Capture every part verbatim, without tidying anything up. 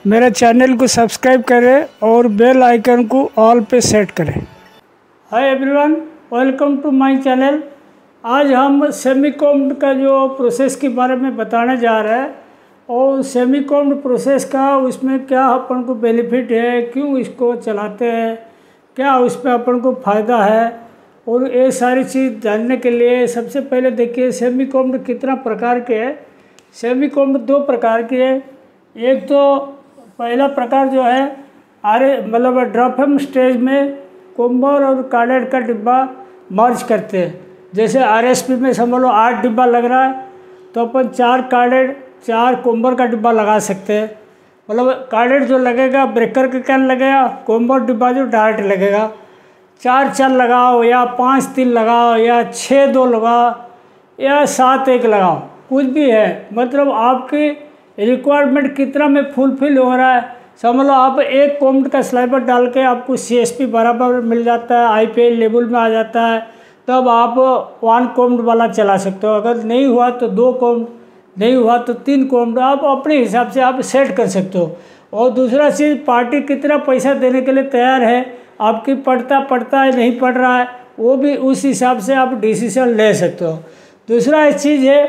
मेरे चैनल को सब्सक्राइब करें और बेल आइकन को ऑल पे सेट करें। Hi everyone, welcome to my channel. आज हम सेमीकॉन्ड का जो प्रोसेस के बारे में बताने जा रहे हैं और सेमीकॉन्ड प्रोसेस का उसमें क्या अपन को बेनिफिट है, क्यों इसको चलाते हैं, क्या उसमें अपन को फ़ायदा है, और ये सारी चीज़ जानने के लिए सबसे पहले देखिए सेमीकॉन्ड कितना प्रकार के है। सेमीकॉन्ड दो प्रकार के है। एक तो पहला प्रकार जो है आर मतलब ड्रॉपम स्टेज में कोम्बर और कार्डेड का डिब्बा मर्ज करते हैं। जैसे आरएसपी में समझ लो आठ डिब्बा लग रहा है तो अपन चार कार्डेड चार कोम्बर का डिब्बा लगा सकते हैं। मतलब कार्डेड जो लगेगा ब्रेकर के कैन लगेगा, कोम्बर डिब्बा जो डायरेक्ट लगेगा। चार चार लगाओ या पाँच तीन लगाओ या छः दो लगाओ या सात एक लगाओ, कुछ भी है, मतलब आपकी रिक्वायरमेंट कितना में फुलफिल हो रहा है। समझ लो आप एक कोम्ड का स्लाइबर डाल के आपको सीएसपी बराबर मिल जाता है, आईपीआई लेवल में आ जाता है, तब आप वन कोम्ड वाला चला सकते हो। अगर नहीं हुआ तो दो कोम्ड, नहीं हुआ तो तीन कोम्ड, आप अपने हिसाब से आप सेट कर सकते हो। और दूसरा चीज़, पार्टी कितना पैसा देने के लिए तैयार है, आपकी पढ़ता पढ़ता है नहीं पढ़ रहा है, वो भी उस हिसाब से आप डिसीजन ले सकते हो। दूसरा एक चीज़ है,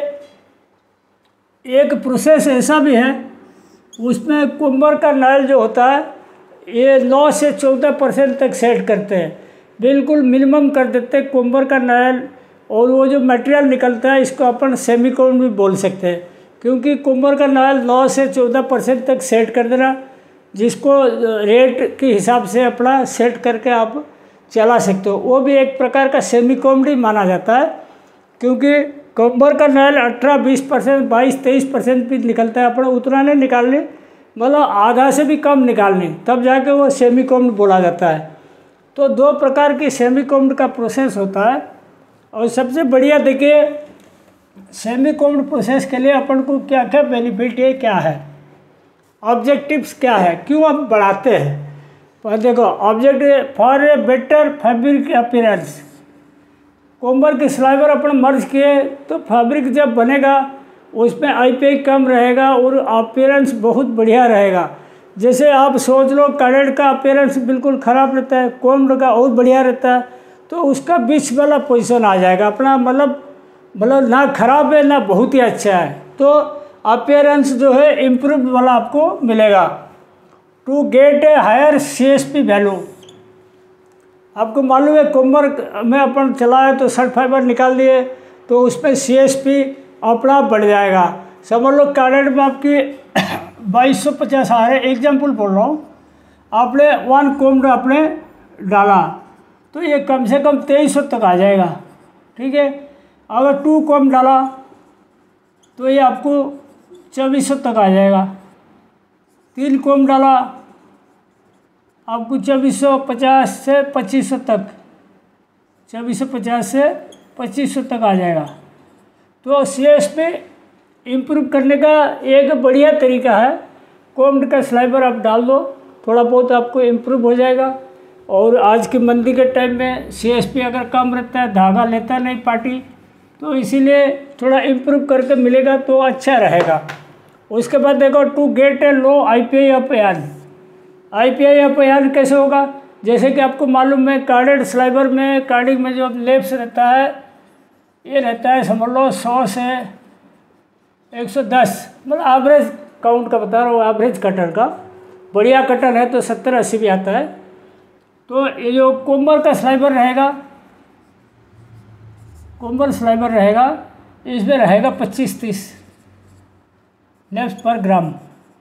एक प्रोसेस ऐसा भी है उसमें कोम्बर का नल जो होता है ये नौ से चौदह परसेंट तक सेट करते हैं, बिल्कुल मिनिमम कर देते हैं कोम्बर का नल। और वो जो मटेरियल निकलता है इसको अपन सेमीकॉन्ड भी बोल सकते हैं, क्योंकि कोम्बर का नल नौ से चौदह परसेंट तक सेट कर देना, जिसको रेट के हिसाब से अपना सेट करके आप चला सकते हो। वो भी एक प्रकार का सेमीकॉन्ड ही माना जाता है, क्योंकि कोम्बर का नल अठारह बीस परसेंट बाईस तेईस परसेंट भी निकलता है, अपना उतना नहीं निकालने, मतलब आधा से भी कम निकालने, तब जाके वो सेमीकॉन्ड बोला जाता है। तो दो प्रकार की सेमीकॉन्ड का प्रोसेस होता है। और सबसे बढ़िया देखिए सेमीकॉन्ड प्रोसेस के लिए अपन को क्या क्या बेनिफिट है, क्या है, ऑब्जेक्टिव्स क्या है, क्यों आप बढ़ाते हैं। पर देखो objective for a better fabric appearance, comber के स्लाइबर अपन मर्ज किए तो फैब्रिक जब बनेगा उसमें आईपीआई कम रहेगा और अपीयरेंस बहुत बढ़िया रहेगा। जैसे आप सोच लो कार्डेड का अपीयरेंस बिल्कुल ख़राब रहता है, कोम्बर का और बढ़िया रहता है, तो उसका बीच वाला पोजीशन आ जाएगा अपना, मतलब मतलब ना ख़राब है ना बहुत ही अच्छा है, तो अपीयरेंस जो है इम्प्रूव वाला आपको मिलेगा। To get a higher CSP value, आपको मालूम है कोम्बर में अपन चलाए तो शर्ट फाइबर निकाल दिए तो उसमें सीएसपी अपना बढ़ जाएगा। समझ लो कार्डेड में आपकी बाईस सौ पचास आ रहे, एग्जाम्पल बोल रहा हूँ, आपने वन कोम्ड आपने डाला तो ये कम से कम तेईस सौ तक आ जाएगा, ठीक है। अगर टू कोम्ड डाला तो ये आपको चौबीस सौ तक आ जाएगा। तीन कोम्ड डाला आपको चौबीस सौ पचास से पच्चीस सौ तक, चौबीस सौ पचास से पच्चीस सौ तक आ जाएगा। तो सी एस पे इम्प्रूव करने का एक बढ़िया तरीका है, कोम्ड का स्लाइबर आप डाल दो, थोड़ा बहुत आपको इम्प्रूव हो जाएगा। और आज की मंदी के टाइम में सी एस पी अगर कम रहता है, धागा लेता नहीं पार्टी, तो इसीलिए थोड़ा इम्प्रूव करके मिलेगा तो अच्छा रहेगा। उसके बाद देखो to get a low IPI अपयान, आईपीआई अपयान कैसे होगा, जैसे कि आपको मालूम है कार्डेड स्लाइबर में कार्डिंग में जो लेप्स रहता है ये रहता है समझ लो सौ से एक सौ दस, मतलब एवरेज काउंट का बता रहा हूँ, एवरेज कटर का। बढ़िया कटर है तो सत्तर अस्सी भी आता है। तो ये जो कोम्बर का स्लाइबर रहेगा, कोम्बर स्लाइबर रहेगा, इसमें रहेगा पच्चीस तीस लेप्स पर ग्राम,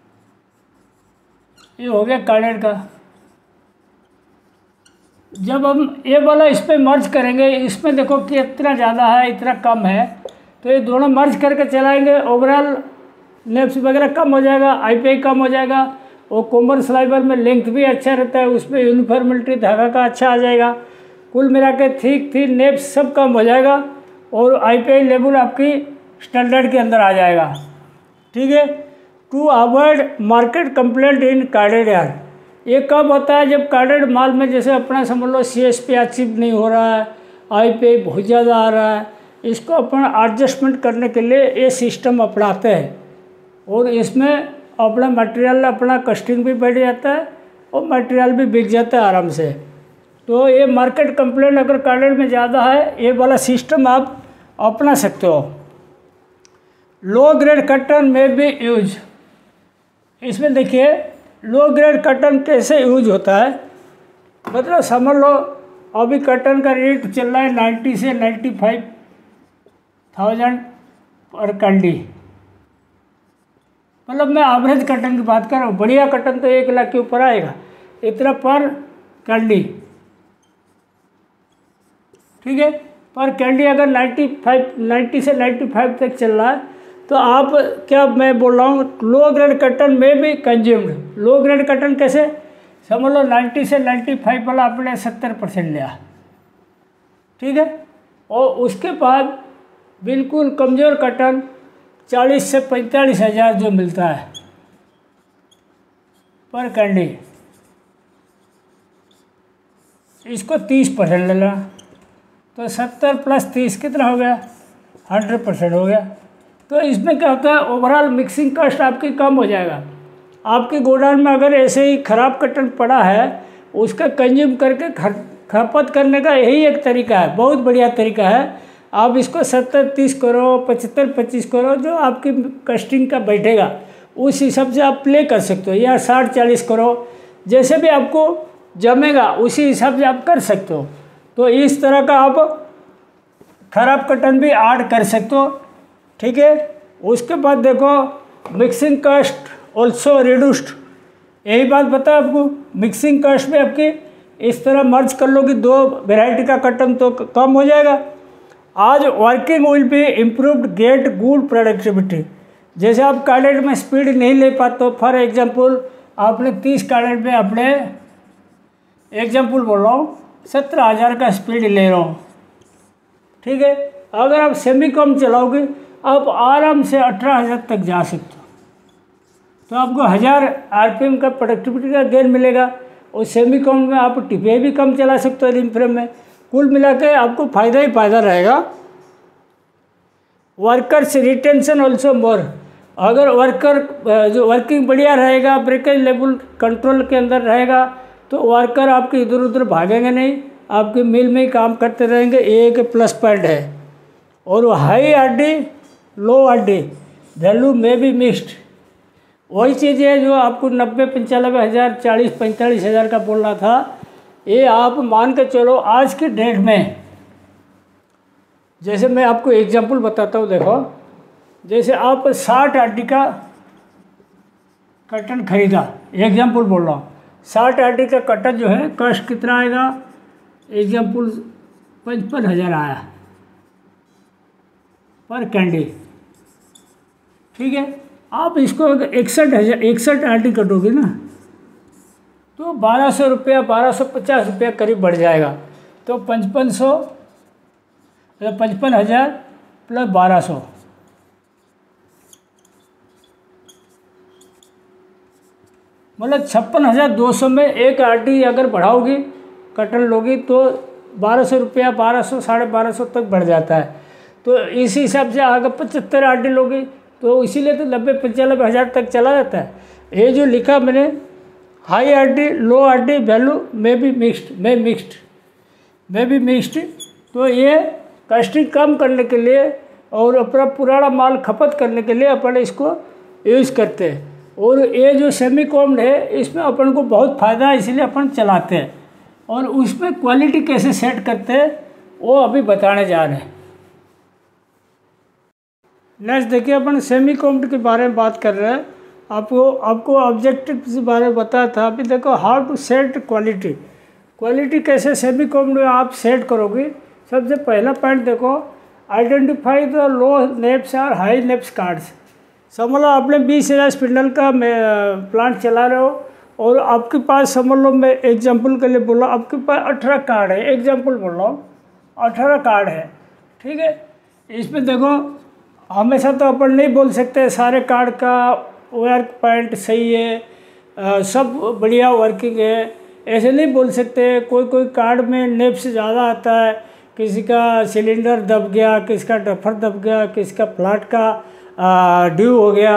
ये हो गया कार्डेड का। जब हम ये वाला इस पर मर्ज करेंगे, इसमें देखो कि इतना ज़्यादा है इतना कम है, तो ये दोनों मर्ज करके चलाएंगे, ओवरऑल लेप्स वगैरह कम हो जाएगा, आईपीआई कम हो जाएगा। और कोम्बर स्लाइबर में लेंथ भी अच्छा रहता है, उसमें यूनिफॉर्मिलिटी धागा का अच्छा आ जाएगा, कुल मिला के ठीक थी नेप्स सब कम हो जाएगा और आईपीआई लेवल आपकी स्टैंडर्ड के अंदर आ जाएगा, ठीक है। To avoid market complaint in carded yarn, ये कब होता है जब कार्डेड माल में जैसे अपना समझ लो सीएसपी अचीव नहीं हो रहा है, आईपीआई बहुत ज़्यादा आ रहा है, इसको अपन एडजस्टमेंट करने के लिए ये सिस्टम अपनाते हैं और इसमें अपना मटेरियल अपना कस्टिंग भी बढ़ जाता है और मटेरियल भी बिक जाता है आराम से। तो ये मार्केट कंप्लेंट अगर कार्डेड में ज़्यादा है, ये वाला सिस्टम आप अपना सकते हो। लो ग्रेड कटन में भी यूज, इसमें देखिए लो ग्रेड कटन कैसे यूज होता है। मतलब समझ लो अभी कटन का रेट चल रहा है नाइन्टी से नाइन्टी फाइव थाउजेंड पर कंडी, मतलब मैं एवरेज कटन की बात कर रहा हूँ। बढ़िया कटन तो एक लाख के ऊपर आएगा इतना पर कंडी, ठीक है। पर कैंडी अगर नाइन्टी फाइव नाइन्टी से नाइन्टी फाइव तक चल रहा है तो आप क्या मैं बोल रहा हूँ लो ग्रेड कटन में भी कंज्यूम्ड। लो ग्रेड कटन कैसे समझ लो नाइन्टी से नाइन्टी फाइव वाला आपने सत्तर परसेंट लिया, ठीक है। और उसके बाद बिल्कुल कमज़ोर कटन चालीस से पैंतालीस हज़ार जो मिलता है पर कैंडी, इसको तीस परसेंट ले लेना तो सत्तर प्लस तीस कितना हो गया, हंड्रेड परसेंट हो गया। तो इसमें क्या होता है ओवरऑल मिक्सिंग कॉस्ट आपकी कम हो जाएगा। आपके गोडाउन में अगर ऐसे ही ख़राब कटन पड़ा है उसका कंज्यूम करके खपत करने का यही एक तरीका है, बहुत बढ़िया तरीका है। आप इसको सत्तर तीस करो, पचहत्तर पच्चीस करो, जो आपकी कस्टिंग का बैठेगा उस हिसाब से आप प्ले कर सकते हो, या साठ चालीस करो, जैसे भी आपको जमेगा उसी हिसाब से आप कर सकते हो। तो इस तरह का आप खराब कटन भी ऐड कर सकते हो, ठीक है। उसके बाद देखो मिक्सिंग कॉस्ट ऑल्सो रिड्यूस्ड, यही बात बता आपको। मिक्सिंग कॉस्ट में आपकी इस तरह मर्ज कर लो कि दो वैरायटी का कटन तो कम हो जाएगा। आज working will be improved get good productivity. जैसे आप कार्डेड में स्पीड नहीं ले पाते हो, फॉर एग्जांपल आपने तीस कार्डेड में अपने एग्जांपल बोल रहा हूँ सत्रह हज़ार का स्पीड ले रहा हूँ, ठीक है। अगर आप सेमी कम चलाओगे आप आराम से अठारह हज़ार तक जा सकते हो, तो आपको हज़ार आरपीएम का प्रोडक्टिविटी का गेन मिलेगा। और सेमी कम में आप टिपे भी कम चला सकते हो रिम फ्रेम में। कुल मिला के आपको फ़ायदा ही फ़ायदा रहेगा। वर्कर्स रिटेंशन ऑल्सो मोर, अगर वर्कर जो वर्किंग बढ़िया रहेगा, ब्रेकेज लेवल कंट्रोल के अंदर रहेगा, तो वर्कर आपके इधर उधर भागेंगे नहीं, आपके मिल में ही काम करते रहेंगे। ये एक प्लस पॉइंट है। और high RD low RD value में भी मिक्स्ड, वही चीज़ है जो आपको नब्बे पंचानवे हज़ार चालीस पैंतालीस हज़ार का बोल रहा था। ये आप मान के चलो आज के डेट में, जैसे मैं आपको एग्जांपल बताता हूँ। देखो जैसे आप साठ आरडी का कटन खरीदा, एग्जांपल बोल रहा हूँ, साठ आरडी का कटन जो है कॉस्ट कितना आएगा, एग्जांपल पचपन हज़ार आया पर कैंडी, ठीक है। आप इसको अगर इकसठ हज़ार इकसठ आरडी कटोगे ना तो बारह सौ रुपया बारह सौ पचास रुपया करीब बढ़ जाएगा। तो पचपन सौ पचपन हज़ार प्लस बारह सौ, मतलब छप्पन हज़ार दो सौ में एक आरडी अगर बढ़ाओगी कटन लोगी तो बारह सौ रुपया बारह सौ साढ़े बारह सौ तक बढ़ जाता है। तो इस हिसाब से अगर पचहत्तर आरडी लोगी तो इसीलिए तो नब्बे पंचानवे हज़ार तक चला जाता है। ये जो लिखा मैंने high RD low RD value में भी मिक्स्ड में मिक्स्ड में भी मिक्स्ड, तो ये कास्टिंग कम करने के लिए और अपना पुराना माल खपत करने के लिए अपन इसको यूज़ करते हैं। और ये जो सेमी कॉम्ड है इसमें अपन को बहुत फ़ायदा है, इसीलिए अपन चलाते हैं। और उसमें क्वालिटी कैसे सेट करते हैं वो अभी बताने जा रहे हैं। नेक्स्ट देखिए अपन सेमी कॉम्ड के बारे में बात कर रहे हैं। आपको आपको ऑब्जेक्टिव के बारे में बताया था। अभी देखो how to set quality, quality कैसे सेमी कॉम्ड में आप सेट करोगे। सबसे पहला पॉइंट देखो, आइडेंटिफाई द लो नेप्स और हाई नेप्स कार्ड्स। समझ लो आपने बीस हज़ार स्पिंडल का प्लांट चला रहे हो और आपके पास समझ लो, मैं एग्जांपल के लिए बोला, आपके पास अठारह कार्ड है, एग्जांपल बोल रहा हूँ, अठारह कार्ड है, ठीक है। इसमें देखो हमेशा तो अपन नहीं बोल सकते सारे कार्ड का वर्क पॉइंट सही है, आ, सब बढ़िया वर्किंग है, ऐसे नहीं बोल सकते। कोई कोई कार्ड में नेप्स ज़्यादा आता है, किसी का सिलेंडर दब गया, किसी का डफर दब गया, किसी का फ्लैट का ड्यू हो गया,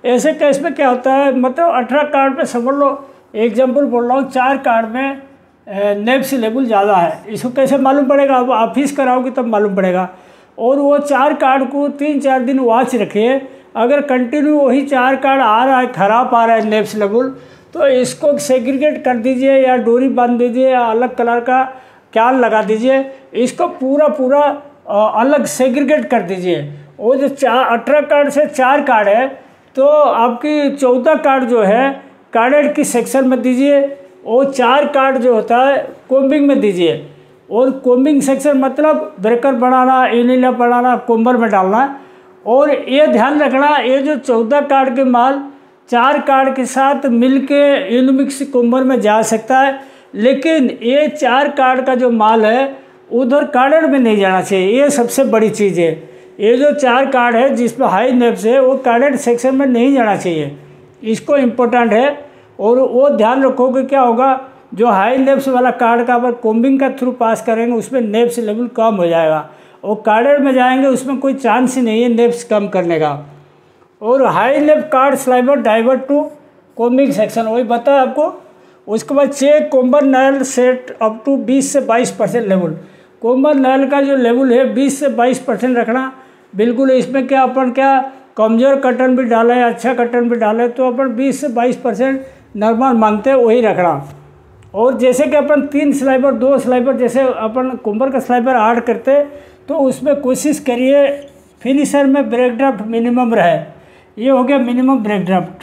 ऐसे केस में क्या होता है, मतलब अठारह कार्ड में समझ लो, एग्जाम्पल बोल रहा हूँ, चार कार्ड में नेप्स लेवल ज़्यादा है। इसको कैसे मालूम पड़ेगा? अब ऑफिस कराओगे तब मालूम पड़ेगा। और वो चार कार्ड को तीन चार दिन वॉच रखिए, अगर कंटिन्यू वही चार कार्ड आ रहा है, ख़राब आ रहा है नेप्स लेवल, तो इसको सेग्रीगेट कर दीजिए या डोरी बांध दीजिए या अलग कलर का क्याल लगा दीजिए, इसको पूरा पूरा अलग सेग्रीगेट कर दीजिए। वो जो चार अठारह कार्ड से चार कार्ड है, तो आपकी चौदह कार्ड जो है कार्डेड की सेक्शन में दीजिए, और चार कार्ड जो होता है कोम्बिंग में दीजिए। और कोम्बिंग सेक्शन मतलब ब्रेकर बनाना, इनिला बनाना, कोम्बर में डालना। और ये ध्यान रखना, ये जो चौदह कार्ड के माल चार कार्ड के साथ मिलके यूनिमिक्स कोम्बर में जा सकता है, लेकिन ये चार कार्ड का जो माल है उधर कार्डेड में नहीं जाना चाहिए। ये सबसे बड़ी चीज़ है। ये जो चार कार्ड है जिसमें हाई नेप्स है वो कार्डेड सेक्शन में नहीं जाना चाहिए, इसको इम्पोर्टेंट है। और वो ध्यान रखोगे क्या होगा, जो हाई नेप्स वाला कार्ड का अगर कोम्बिंग का थ्रू पास करेंगे उसमें नेप्स लेवल कम हो जाएगा, और कार्डेड में जाएंगे उसमें कोई चांस ही नहीं है नेप्स कम करने का। और high nep card sliver divert to combing section, वही बताया आपको। उसके बाद check comber null set up to बीस से बाईस परसेंट लेवल। कोम्बर नल का जो लेवल है बीस से बाईस परसेंट रखना बिल्कुल। इसमें क्या अपन क्या कमज़ोर कटन भी डालें, अच्छा कटन भी डालें, तो अपन बीस से बाईस परसेंट नॉर्मल मांगते हैं, वही रखना। और जैसे कि अपन तीन स्लाइबर दो स्लाइबर जैसे अपन कोम्बर का स्लाइबर ऐड करते, तो उसमें कोशिश करिए फिनिशर में ब्रेक ड्राफ्ट मिनिमम रहे। ये हो गया मिनिमम ब्रेक ड्राफ्ट,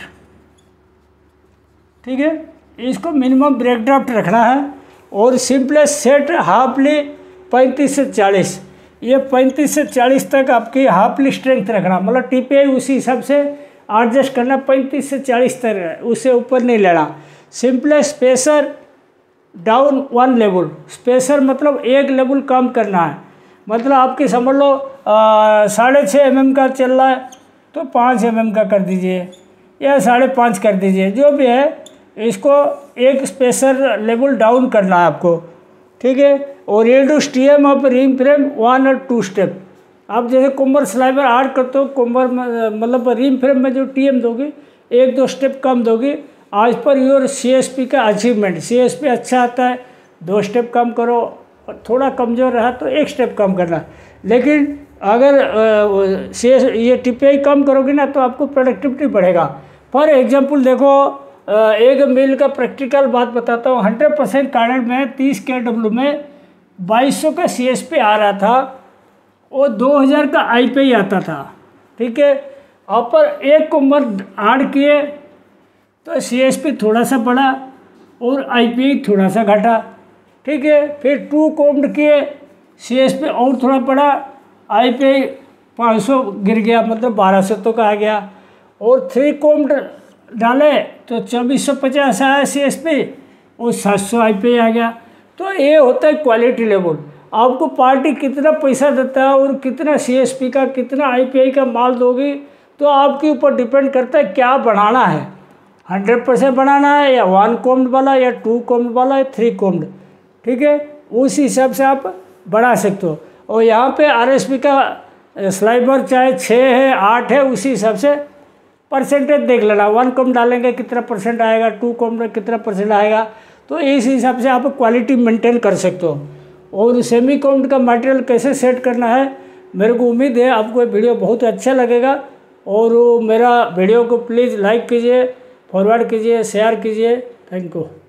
ठीक है, इसको मिनिमम ब्रेक ड्राफ्ट रखना है। और सिंपलेस्ट सेट हाफली पैंतीस से चालीस, ये पैंतीस से चालीस तक आपकी हाफली स्ट्रेंथ रखना, मतलब टीपीआई उसी हिसाब से एडजस्ट करना, पैंतीस से चालीस तक, उससे ऊपर नहीं लेना। Simplest spacer down one level, spacer मतलब एक लेवल कम करना है, मतलब आपकी समझ लो साढ़े छः एम एम का चल रहा है तो पाँच एम एम का कर दीजिए, या साढ़े पाँच कर दीजिए, जो भी है इसको एक स्पेसर लेवल डाउन करना है आपको, ठीक है। और reduce T M of ring frame one और टू स्टेप, आप जैसे कोम्बर स्लाइबर ऐड करते हो, कोम्बर मतलब रिंग फ्रेम में जो टी एम दोगी एक दो स्टेप कम दोगी, आज पर योर सी एस पी का अचीवमेंट। सी एस पी अच्छा आता है, दो स्टेप कम करो, और थोड़ा कमज़ोर रहा तो एक स्टेप कम करना। लेकिन अगर सी एस ये टी पी आई कम करोगे ना तो आपको प्रोडक्टिविटी बढ़ेगा। फॉर एग्जांपल देखो, एक मिल का प्रैक्टिकल बात बताता हूँ, हंड्रेड परसेंट कार्डेड में तीस के डब्ल्यू में बाईस सौ का सी एस पी आ रहा था, और दो हज़ार का आई पी आई आता था, ठीक है। और पर एक कोम्बर ऐड किए तो सी एस पी थोड़ा सा बढ़ा और आई पी आई थोड़ा सा घटा, ठीक है। फिर टू कोम्ड किए, सी एस पी और थोड़ा बढ़ा, आई पी आई पाँच सौ गिर गया, मतलब बारह सौ तो का आ गया। और थ्री कोम्ड डाले तो चौबीस सौ पचास आया सी एस पी, और सात सौ आई पी आई आ गया। तो ये होता है क्वालिटी लेवल। आपको पार्टी कितना पैसा देता है और कितना सी एस पी का कितना आई पी आई का माल दोगी, तो आपके ऊपर डिपेंड करता है क्या बढ़ाना है, हंड्रेड परसेंट बढ़ाना है या वन कोम्ड वाला या टू कोम्ड वाला या थ्री कोम्ड, ठीक है। उस हिसाब से आप बढ़ा सकते हो। और यहाँ पे आर एस पी का स्लाइबर चाहे छः है आठ है, उसी हिसाब से परसेंटेज देख लेना, वन कोम्ड डालेंगे कितना परसेंट आएगा, टू कोम्ड में कितना परसेंट आएगा, तो इस हिसाब से आप क्वालिटी मेंटेन कर सकते हो। और सेमी कोम्ड का मटेरियल कैसे सेट करना है, मेरे को उम्मीद है आपको ये वीडियो बहुत अच्छा लगेगा। और मेरा वीडियो को प्लीज़ लाइक कीजिए, फॉरवर्ड कीजिए, शेयर कीजिए। Thank you.